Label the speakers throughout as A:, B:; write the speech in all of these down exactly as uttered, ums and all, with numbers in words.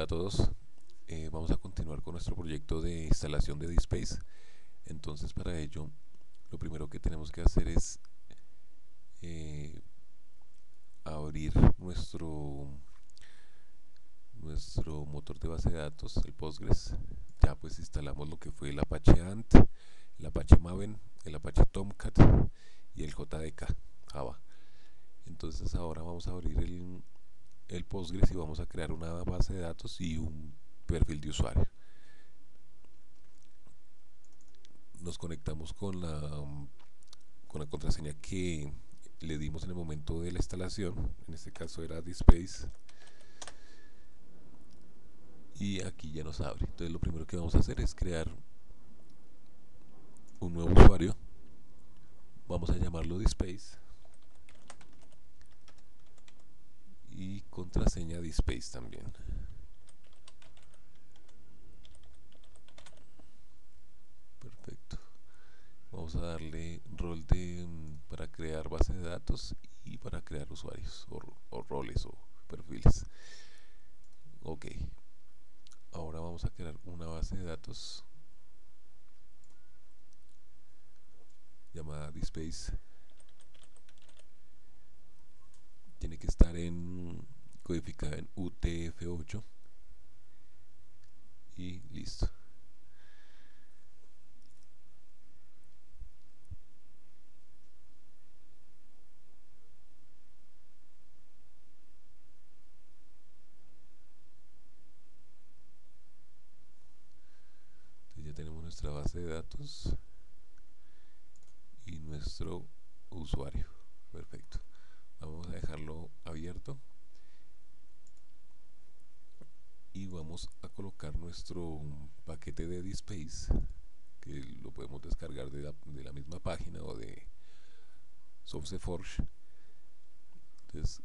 A: Hola a todos. Eh, vamos a continuar con nuestro proyecto de instalación de DSpace. Entonces, para ello, lo primero que tenemos que hacer es eh, abrir nuestro nuestro motor de base de datos, el Postgres. Ya pues instalamos lo que fue el Apache Ant, el Apache Maven, el Apache Tomcat y el J D K Java. Entonces ahora vamos a abrir el, el Postgres y vamos a crear una base de datos y un perfil de usuario. Nos conectamos con la, con la contraseña que le dimos en el momento de la instalación. En este caso era DSpace. Y aquí ya nos abre. Entonces lo primero que vamos a hacer es crear un nuevo usuario. Vamos a llamarlo DSpace. Y contraseña DSpace también. Perfecto. Vamos a darle rol de para crear base de datos y para crear usuarios o, o roles o perfiles. Ok. Ahora vamos a crear una base de datos llamada DSpace. Tiene que estar en codificada en U T F ocho y listo. Entonces ya tenemos nuestra base de datos y nuestro usuario. Perfecto. Vamos a dejarlo abierto y vamos a colocar nuestro paquete de DSpace, que lo podemos descargar de la, de la misma página o de SourceForge. Entonces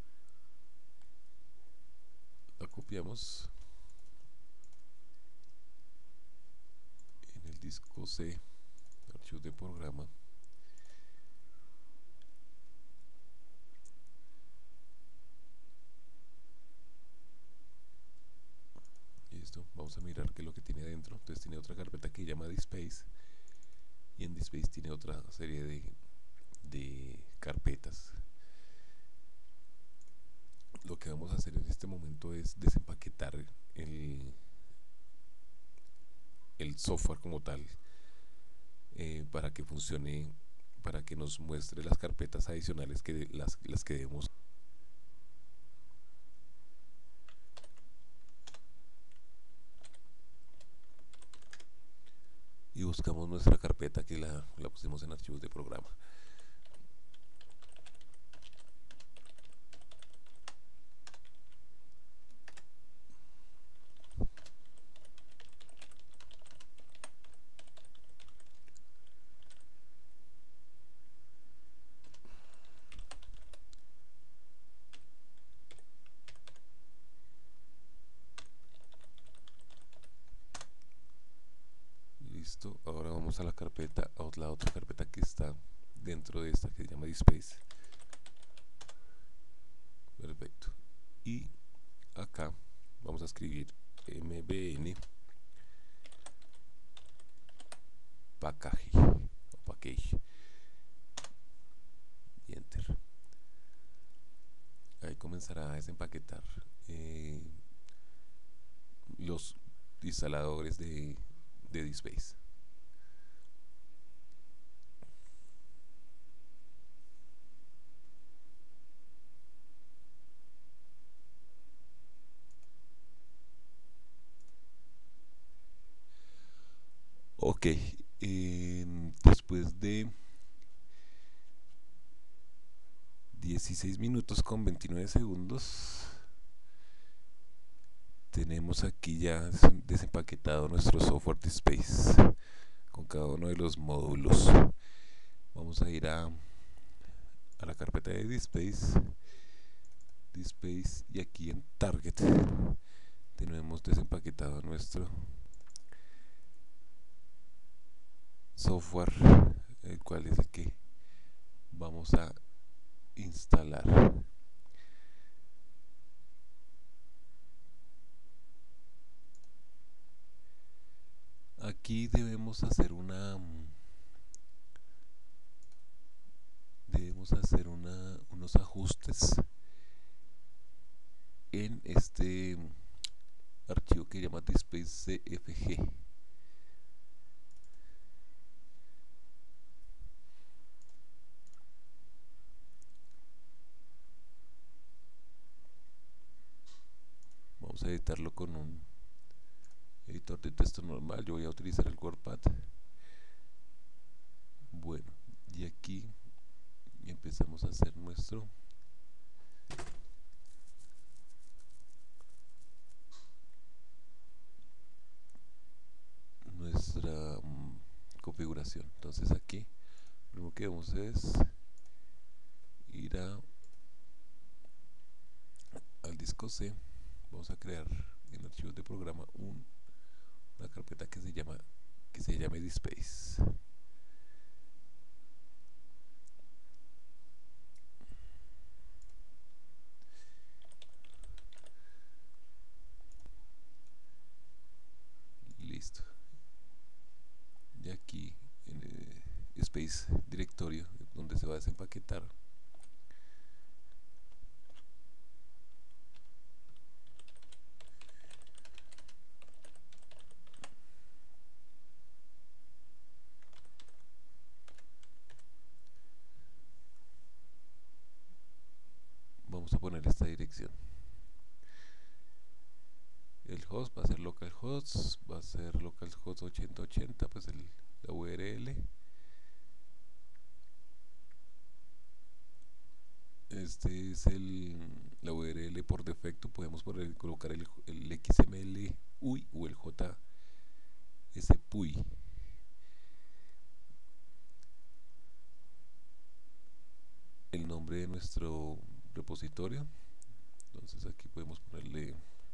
A: la copiamos en el disco C, archivos de programa. Listo, vamos a mirar qué es lo que tiene dentro. Entonces tiene otra carpeta que se llama DSpace y en DSpace tiene otra serie de, de carpetas. Lo que vamos a hacer en este momento es desempaquetar el, el software como tal, eh, para que funcione, para que nos muestre las carpetas adicionales que las, las que debemos. Y buscamos nuestra carpeta que la, la pusimos en archivos de programa. Listo, ahora vamos a la carpeta, a la otra carpeta que está dentro de esta que se llama DSpace. Perfecto. Y acá vamos a escribir mbn package o package y enter. Ahí comenzará a desempaquetar eh, los instaladores de, de DSpace. Ok, eh, después de dieciséis minutos con veintinueve segundos tenemos aquí ya desempaquetado nuestro software DSpace con cada uno de los módulos. Vamos a ir a, a la carpeta de DSpace, DSpace y aquí en Target tenemos desempaquetado nuestro software, el cual es el que vamos a instalar. aquí debemos hacer una debemos hacer una, unos ajustes en este archivo que se llama displace.cfg. Vamos a editarlo con un editor de texto normal. Yo voy a utilizar el WordPad. Bueno, y aquí empezamos a hacer nuestro nuestra um, configuración. Entonces aquí lo primero que vamos es ir a al disco C. Vamos a crear en archivos de programa un, una carpeta que se llama que se llame Dispace. Listo. Y aquí en el Space directorio donde se va a desempaquetar, vamos a poner esta dirección. El host va a ser localhost, va a ser localhost ochenta ochenta, pues el, la U R L. Este es el, la U R L por defecto. Podemos poner, colocar el, el X M L U I o el J S P U I. El nombre de nuestro repositorio. Entonces aquí podemos ponerle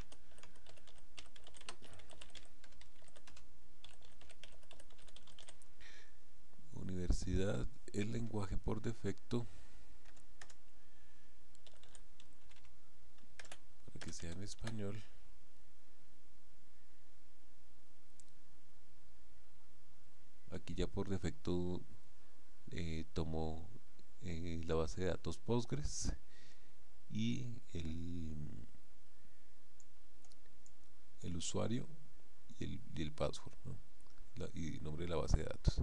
A: universidad. El lenguaje por defecto, para que sea en español, aquí ya por defecto eh, tomó eh, la base de datos Postgres y el, el usuario y el, y el password, ¿no? La, y nombre de la base de datos.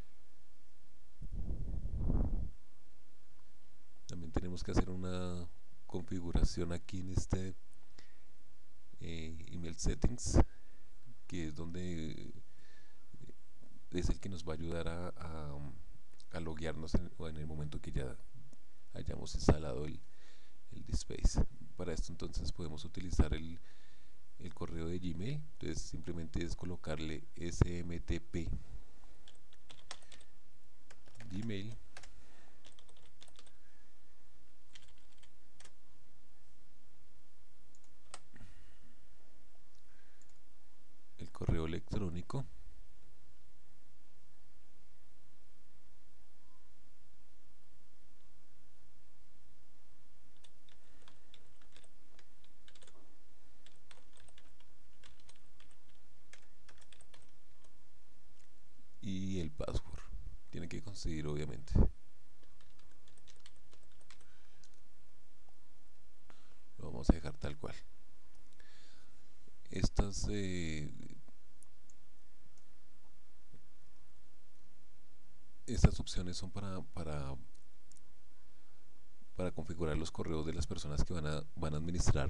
A: También tenemos que hacer una configuración aquí en este eh, email settings, que es donde eh, es el que nos va a ayudar a, a, a loguearnos en, en el momento que ya hayamos instalado el, el Dispace. Para esto entonces podemos utilizar el, el correo de Gmail. Entonces simplemente es colocarle smtp Gmail el correo electrónico y el password. Tiene que conseguir, obviamente. Lo vamos a dejar tal cual. Estas eh, estas opciones son para, para para configurar los correos de las personas que van a, van a administrar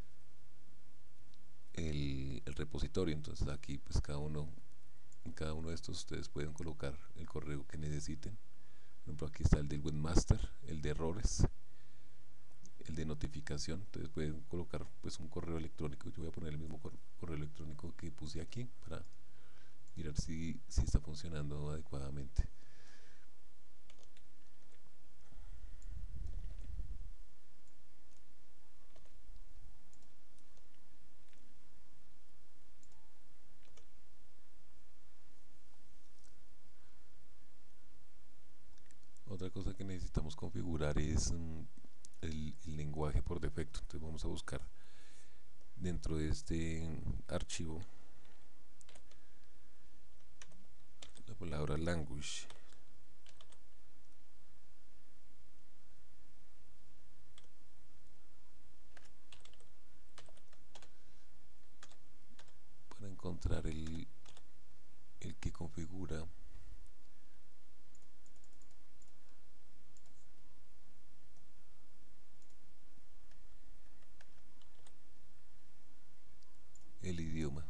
A: el, el repositorio. Entonces aquí pues cada uno en cada uno de estos ustedes pueden colocar el correo que necesiten. Por ejemplo, aquí está el del webmaster, el de errores, el de notificación. Entonces pueden colocar pues un correo electrónico. Yo voy a poner el mismo correo electrónico que puse aquí para mirar si, si está funcionando adecuadamente. Otra cosa que necesitamos configurar es um, el, el lenguaje por defecto. Entonces vamos a buscar dentro de este archivo palabra language. Para encontrar el, el que configura el idioma.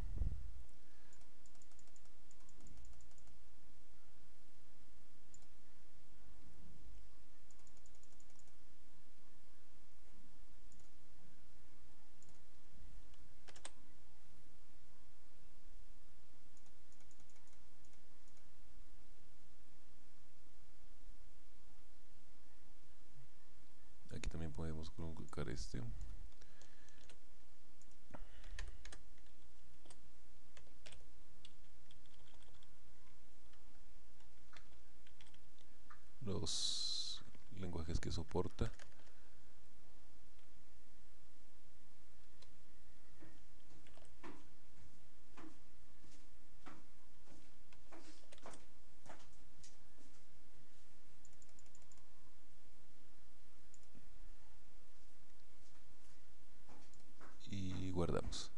A: Aquí también podemos colocar este. Los lenguajes que soporta. Y guardamos.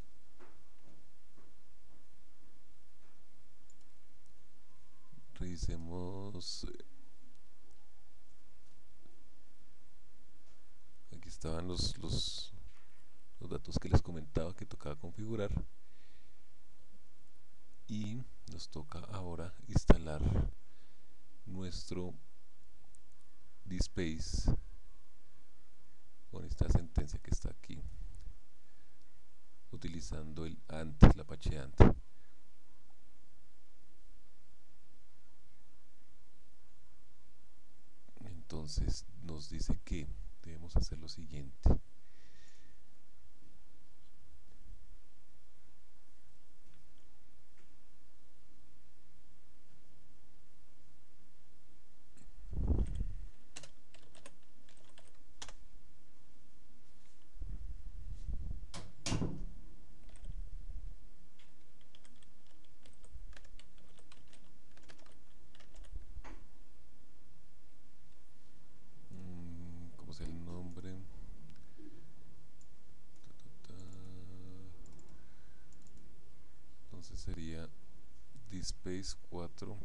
A: Revisemos. Aquí estaban los, los, los datos que les comentaba que tocaba configurar. Y nos toca ahora instalar nuestro DSpace con esta sentencia que está aquí, utilizando el ant, el Apache Ant. Entonces nos dice que debemos hacer lo siguiente. ¿Cómo es el nombre? Entonces sería DSpace cuatro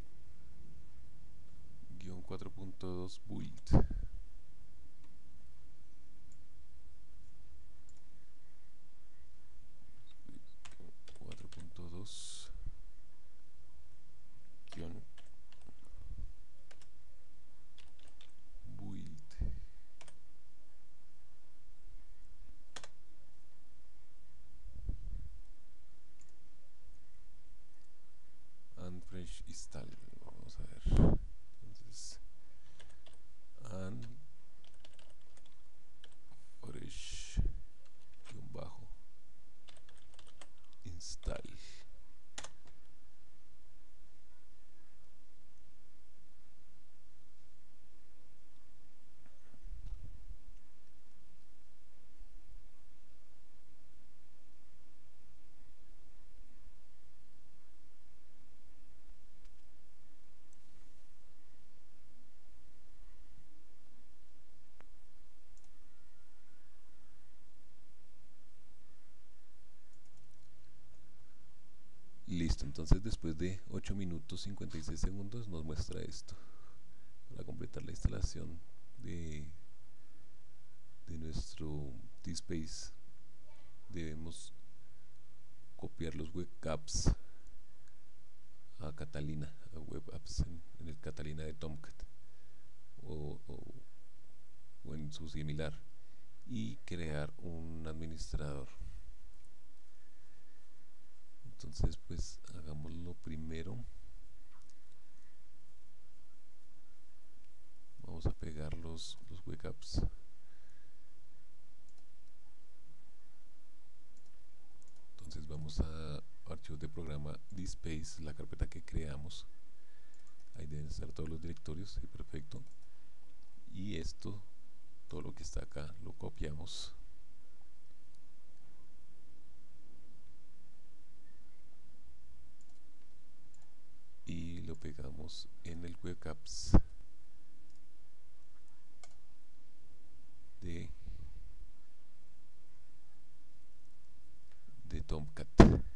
A: guión cuatro punto dos build. cuatro punto dos guión build. And fresh install. Vamos a ver. Entonces, and fresh guión bajo install. Listo, entonces después de ocho minutos cincuenta y seis segundos nos muestra esto. Para completar la instalación de, de nuestro DSpace debemos copiar los web apps a Catalina, a web apps en, en el Catalina de Tomcat o, o, o en su similar, y crear un administrador. Entonces pues hagámoslo primero. Vamos a pegar los, los web apps. Entonces vamos a archivos de programa DSpace, la carpeta que creamos. Ahí deben estar todos los directorios, sí, perfecto. Y esto, todo lo que está acá, lo copiamos. Y estamos en el web apps de, de Tomcat.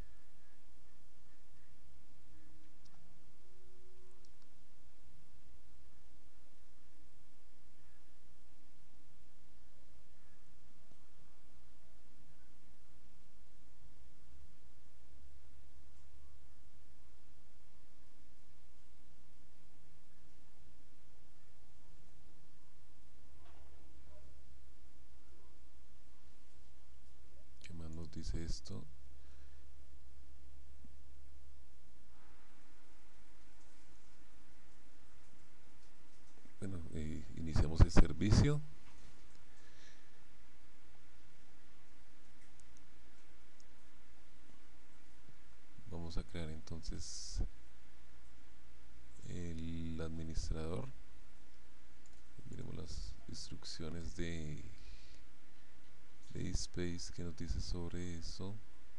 A: ¿Qué más nos dice esto? Bueno, eh, iniciamos el servicio. Vamos a crear entonces el administrador. Miremos las instrucciones de, de DSpace que nos dice sobre eso.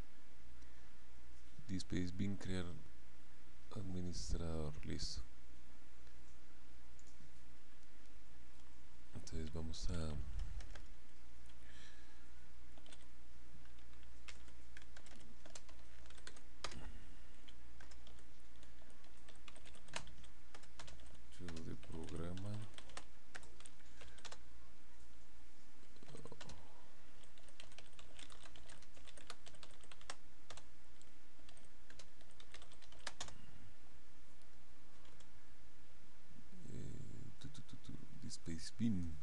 A: DSpace bin crear administrador, listo. Entonces vamos a de programa eh, tu, tu, tu, tu, DSpace bin.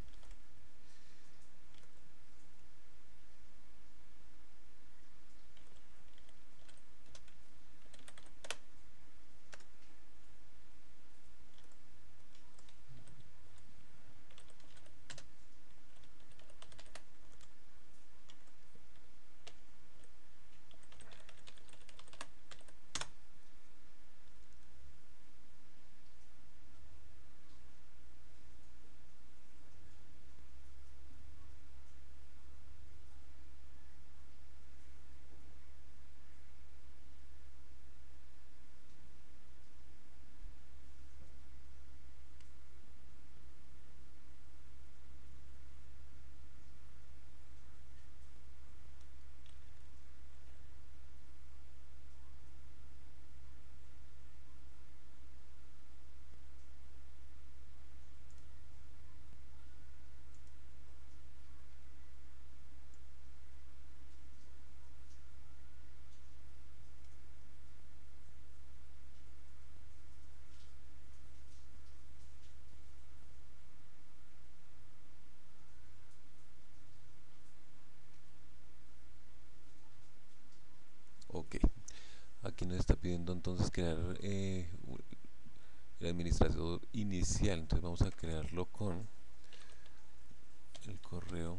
A: Ok, aquí nos está pidiendo entonces crear eh, el administrador inicial. Entonces vamos a crearlo con el correo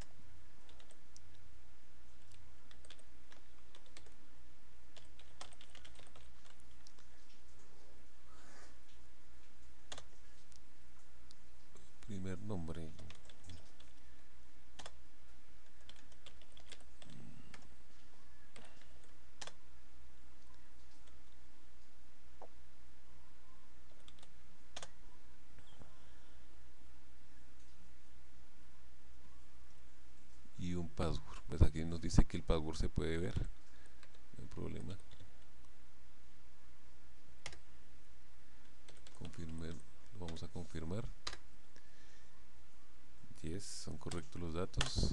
A: primer nombre y un password. Pues aquí nos dice que el password se puede ver, no hay problema. Confirmar, lo vamos a confirmar. Yes, son correctos los datos.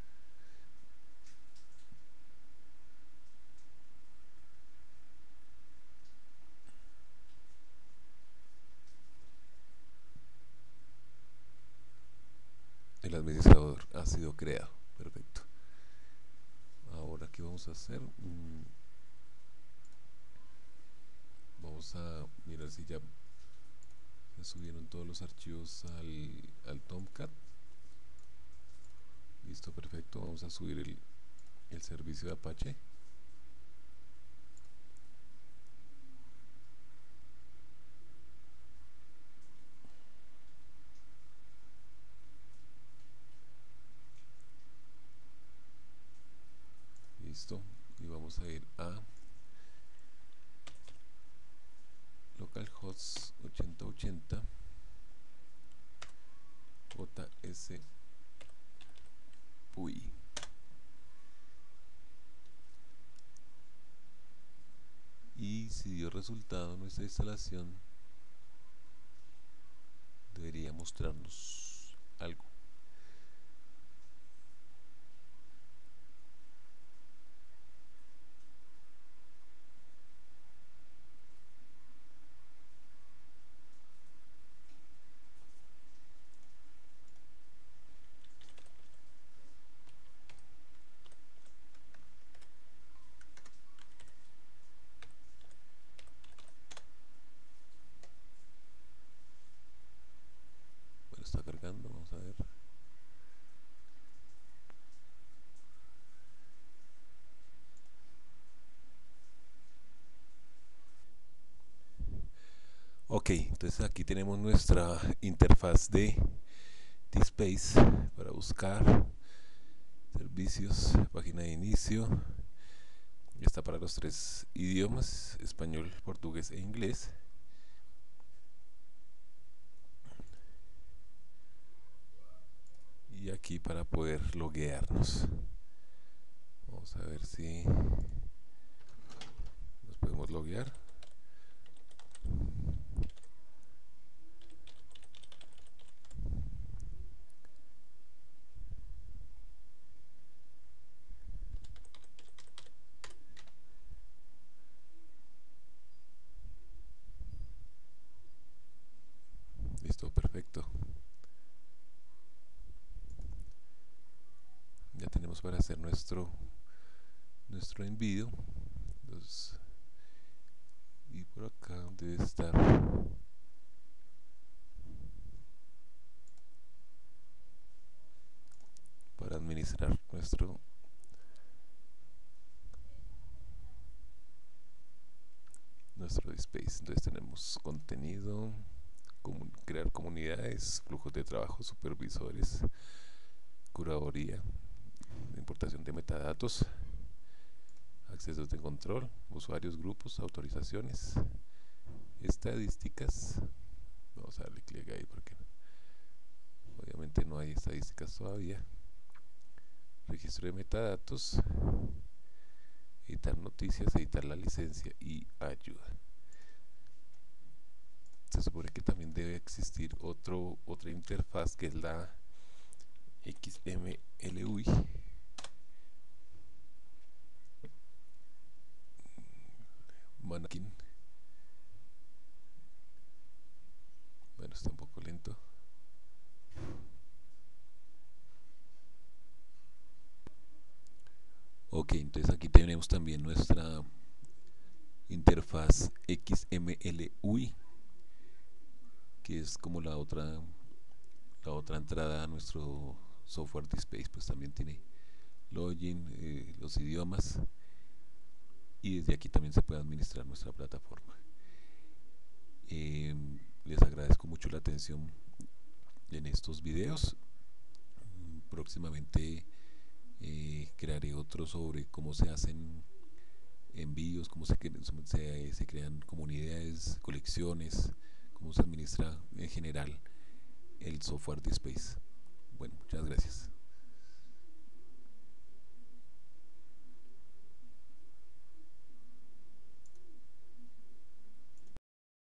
A: El administrador ha sido creado. Perfecto. Ahora, ¿qué vamos a hacer? Mm, vamos a mirar si ya se subieron todos los archivos al, al Tomcat. Listo, perfecto. Vamos a subir el, el servicio de Apache. Listo. Y vamos a ir a localhost ochenta ochenta js pui. Y si dio resultado nuestra instalación, debería mostrarnos algo. Bueno, está cargando, vamos a ver. Ok, entonces aquí tenemos nuestra interfaz de DSpace para buscar servicios, página de inicio. Está para los tres idiomas, español, portugués e inglés. Y aquí para poder loguearnos. Vamos a ver si nos podemos loguear. Listo, perfecto. Ya tenemos para hacer nuestro nuestro envío. Entonces, y por acá debe estar para administrar nuestro nuestro DSpace. Entonces tenemos contenido, comun crear comunidades, flujos de trabajo, supervisores, curaduría, importación de metadatos, accesos de control, usuarios, grupos, autorizaciones, estadísticas. Vamos a darle clic ahí porque obviamente no hay estadísticas todavía. Registro de metadatos, editar noticias, editar la licencia y ayuda. Se supone que también debe existir otro, otra interfaz que es la X M L U I. Mannequin. Bueno, está un poco lento. Ok, entonces aquí tenemos también nuestra interfaz X M L U I, que es como la otra la otra entrada a nuestro software DSpace. Pues también tiene login, eh, los idiomas, y desde aquí también se puede administrar nuestra plataforma. Eh, les agradezco mucho la atención en estos videos. Próximamente eh, crearé otro sobre cómo se hacen envíos, cómo se, se, se crean comunidades, colecciones, cómo se administra en general el software DSpace. Bueno, muchas gracias.